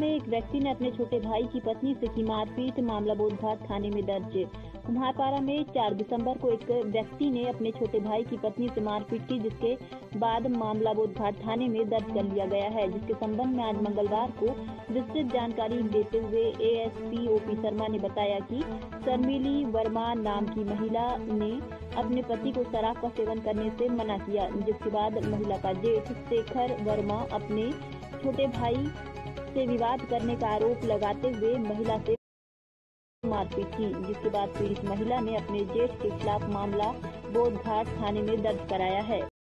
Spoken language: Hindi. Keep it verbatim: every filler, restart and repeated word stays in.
में एक व्यक्ति ने अपने छोटे भाई की पत्नी से की मारपीट। मामला बोधघाट थाने में दर्ज। कुम्हारपाड़ा में चार दिसंबर को एक व्यक्ति ने अपने छोटे भाई की पत्नी से मारपीट की, जिसके बाद मामला बोधघाट थाने में दर्ज कर लिया गया है, जिसके संबंध में आज मंगलवार को विस्तृत जानकारी देते हुए एएसपी ओपी शर्मा ने बताया कि शर्मिली वर्मा नाम की महिला ने अपने पति को शराब का सेवन करने से मना किया, जिसके बाद महिला का जेठ शेखर वर्मा अपने छोटे भाई से विवाद करने का आरोप लगाते हुए महिला से मारपीट की, जिसके बाद पीड़ित महिला ने अपने जेठ के खिलाफ मामला बोधघाट थाने में दर्ज कराया है।